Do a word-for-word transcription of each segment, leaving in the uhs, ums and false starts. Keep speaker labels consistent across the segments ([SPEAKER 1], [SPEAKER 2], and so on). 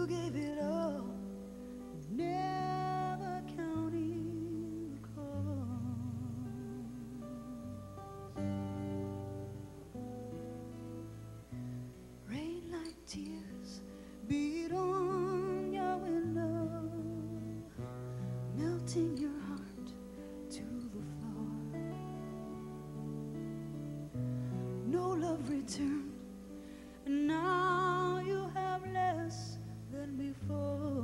[SPEAKER 1] You gave it all, never counting the cost. Rain like tears beat on your window, melting your heart to the floor. No love returned, and now you have less than before.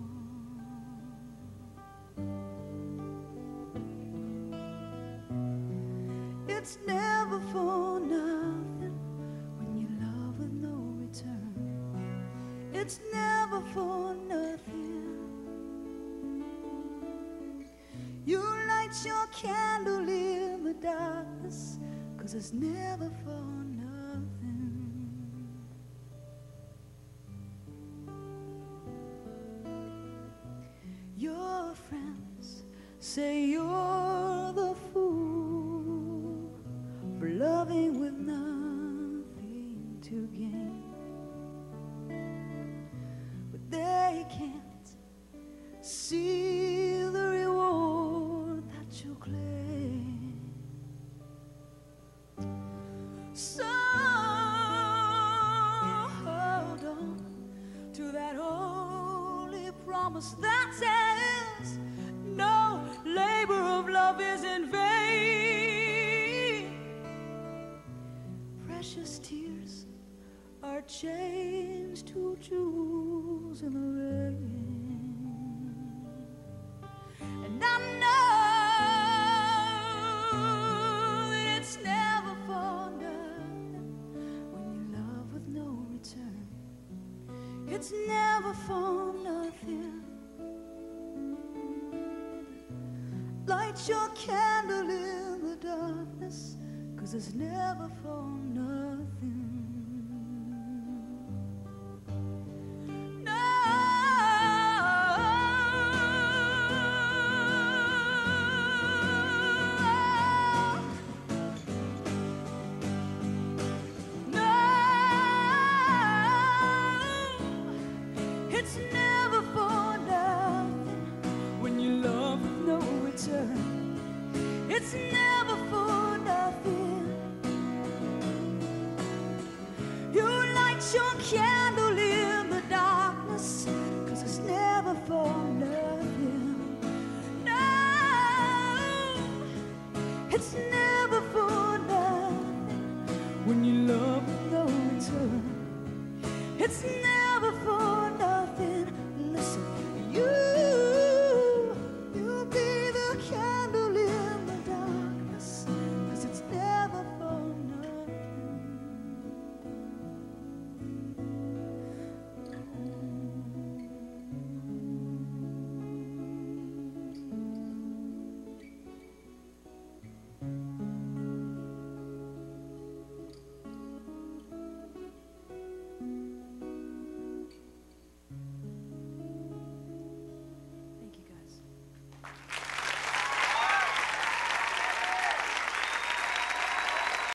[SPEAKER 1] It's never for nothing when you love with no return. It's never for nothing. You light your candle in the darkness, 'cause it's never for nothing. Your friends say you're the fool for loving with nothing to gain, but they can't see the reward that you claim. So hold on to that holy promise that says no labor of love is in vain. Precious tears are changed to jewels in the rain. And I know that it's never for nothing when you love with no return. It's never for nothing. Light your candle in the darkness, 'cause it's never for nothing. It's never for nothing when you love with no return. It's never for nothing. You light your candle